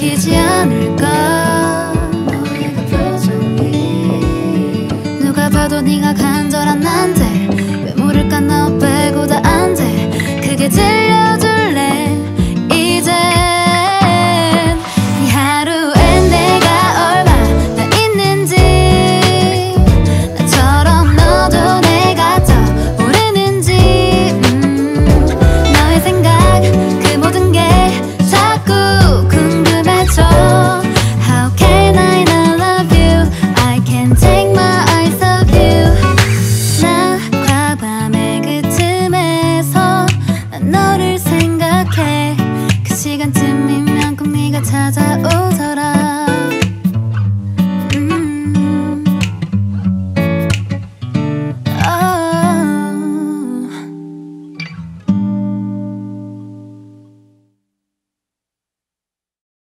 들키지 않을까. 너의 그 표정이 누가 봐도 네가 간절한 난데 왜 모를까 너 빼고 다 안 돼. 그게 들려줄래 이젠. 이 하루엔 내가 얼마나 있는지 나처럼 너도 내가 떠오르는지. 너의 생각 그 모든 게 자꾸 궁금해져. How can I not love you? I can't take my eyes off you. 낮과 밤의 그 틈에서 난 너를 생각해. 그 시간쯤이면 꼭 네가 찾아오